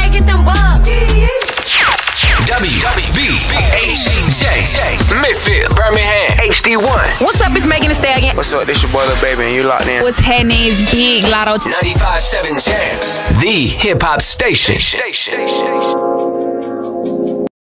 yeah, get them bucks. WBHJ, Midfield, Birmingham, HD1. What's up, it's Megan Thee Stallion. What's up, this your boy Lil Baby and you locked in. What's happening is Big Lotto. 95.7 Jamz, the hip-hop station.